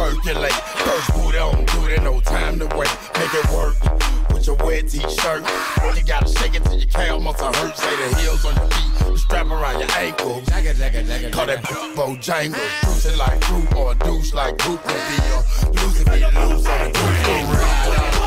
percolate. First booty on duty, no time to wait. Make it work with your wet t-shirt. You gotta shake it till your calf muscle hurt. Say the heels on your feet, the strap around your ankle. Call that Bojangles. Cruising like fruit or a douche like Goop. Be a loose if you lose on the Goop.